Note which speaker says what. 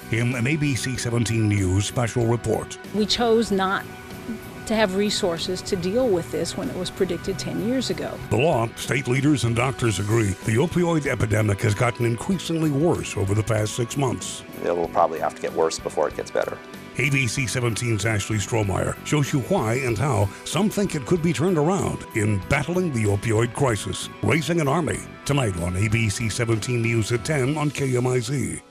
Speaker 1: in an ABC 17 News special report.
Speaker 2: We chose not to have resources to deal with this when it was predicted 10 years ago.
Speaker 1: The law, state leaders and doctors agree the opioid epidemic has gotten increasingly worse over the past 6 months.
Speaker 3: It will probably have to get worse before it gets better.
Speaker 1: ABC 17's Ashley Strohmeyer shows you why and how some think it could be turned around in Battling the Opioid Crisis, Raising an Army, tonight on ABC 17 News at 10 on KMIZ.